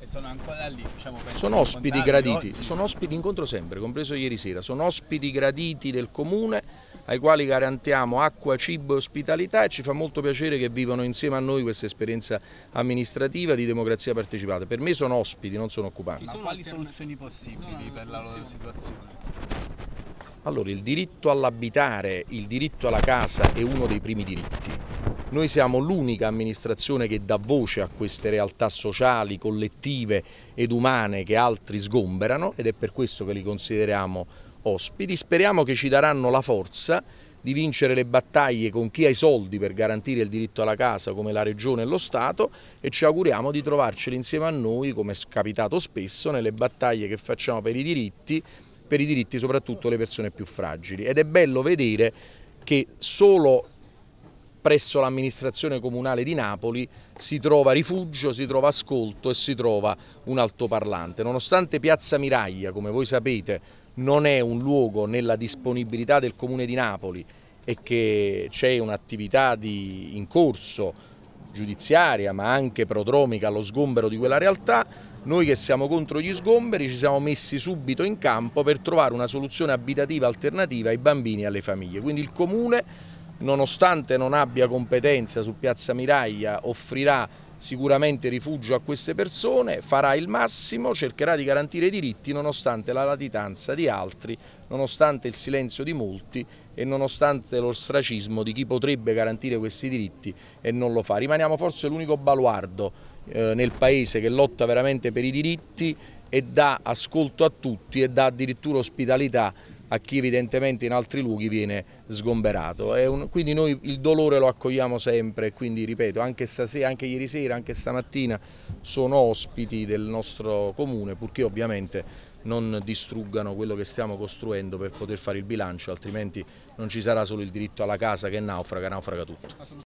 E sono ancora lì, diciamo, Sono ospiti graditi, sono ospiti, incontro sempre, compreso ieri sera, sono ospiti graditi del comune ai quali garantiamo acqua, cibo e ospitalità, e ci fa molto piacere che vivono insieme a noi questa esperienza amministrativa di democrazia partecipata. Per me sono ospiti, non sono occupanti. Ma quali soluzioni possibili per la loro situazione? Allora, il diritto all'abitare, il diritto alla casa è uno dei primi diritti. Noi siamo l'unica amministrazione che dà voce a queste realtà sociali, collettive ed umane che altri sgomberano, ed è per questo che li consideriamo ospiti. Speriamo che ci daranno la forza di vincere le battaglie con chi ha i soldi per garantire il diritto alla casa, come la Regione e lo Stato, e ci auguriamo di trovarceli insieme a noi, come è capitato spesso, nelle battaglie che facciamo per i diritti soprattutto le persone più fragili. Ed è bello vedere che solo presso l'amministrazione comunale di Napoli si trova rifugio, si trova ascolto e si trova un altoparlante. Nonostante Piazza Miraglia, come voi sapete, non è un luogo nella disponibilità del Comune di Napoli e che c'è un'attività in corso giudiziaria ma anche prodromica allo sgombero di quella realtà, noi che siamo contro gli sgomberi ci siamo messi subito in campo per trovare una soluzione abitativa alternativa ai bambini e alle famiglie. Quindi il Comune, nonostante non abbia competenza su Piazza Miraglia, offrirà sicuramente rifugio a queste persone, farà il massimo, cercherà di garantire i diritti nonostante la latitanza di altri, nonostante il silenzio di molti e nonostante l'ostracismo di chi potrebbe garantire questi diritti e non lo fa. Rimaniamo forse l'unico baluardo nel Paese che lotta veramente per i diritti e dà ascolto a tutti e dà addirittura ospitalità a chi evidentemente in altri luoghi viene sgomberato. Quindi noi il dolore lo accogliamo sempre, e quindi ripeto, anche stasera, anche ieri sera, anche stamattina sono ospiti del nostro comune, purché ovviamente non distruggano quello che stiamo costruendo per poter fare il bilancio, altrimenti non ci sarà solo il diritto alla casa che naufraga tutto.